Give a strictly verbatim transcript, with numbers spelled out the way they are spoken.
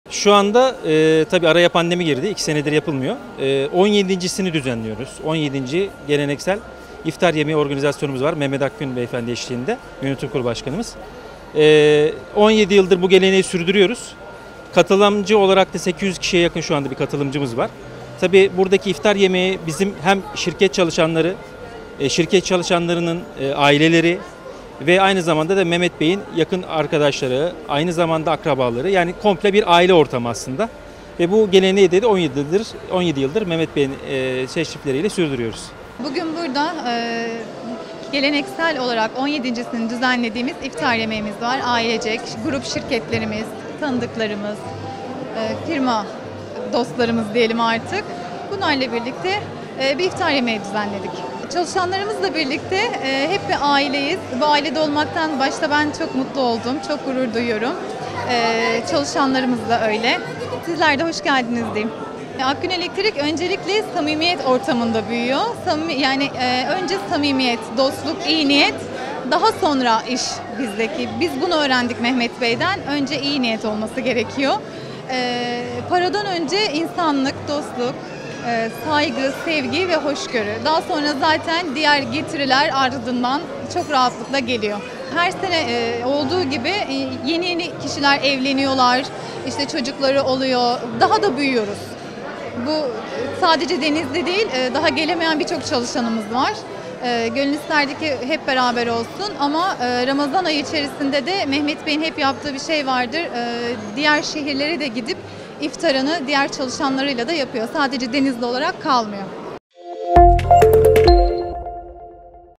Şu anda e, tabii araya pandemi girdi. iki senedir yapılmıyor. E, on yedincisini düzenliyoruz. on yedinci geleneksel iftar yemeği organizasyonumuz var. Mehmet Akgün Beyefendi eşliğinde, yönetim kurulu başkanımız. E, on yedi yıldır bu geleneği sürdürüyoruz. Katılımcı olarak da sekiz yüz kişiye yakın şu anda bir katılımcımız var. Tabii buradaki iftar yemeği bizim hem şirket çalışanları, e, şirket çalışanlarının e, aileleri ve aynı zamanda da Mehmet Bey'in yakın arkadaşları, aynı zamanda akrabaları, yani komple bir aile ortamı aslında. Ve bu geleneği de on yedi yıldır, on yedi yıldır Mehmet Bey'in e, teşrifleriyle sürdürüyoruz. Bugün burada e, geleneksel olarak on yedincisini düzenlediğimiz iftar yemeğimiz var. Ailecek, grup şirketlerimiz, tanıdıklarımız, e, firma dostlarımız diyelim artık. Bunlarla birlikte e, bir iftar yemeği düzenledik. Çalışanlarımızla birlikte e, hep bir aileyiz. Bu ailede olmaktan başta ben çok mutlu oldum, çok gurur duyuyorum. E, çalışanlarımız da öyle. Sizler de hoş geldiniz diyeyim. Akgün Elektrik öncelikle samimiyet ortamında büyüyor. Samimi, yani e, önce samimiyet, dostluk, iyi niyet, daha sonra iş bizdeki. Biz bunu öğrendik Mehmet Bey'den. Önce iyi niyet olması gerekiyor. E, paradan önce insanlık, dostluk, e, saygı, sevgi ve hoşgörü. Daha sonra zaten diğer getiriler ardından çok rahatlıkla geliyor. Her sene e, olduğu gibi e, yeni yeni kişiler evleniyorlar, işte çocukları oluyor, daha da büyüyoruz. Bu sadece Denizli değil, daha gelemeyen birçok çalışanımız var. Gönül isterdi ki hep beraber olsun ama Ramazan ayı içerisinde de Mehmet Bey'in hep yaptığı bir şey vardır. Diğer şehirlere de gidip iftarını diğer çalışanlarıyla da yapıyor. Sadece Denizli olarak kalmıyor.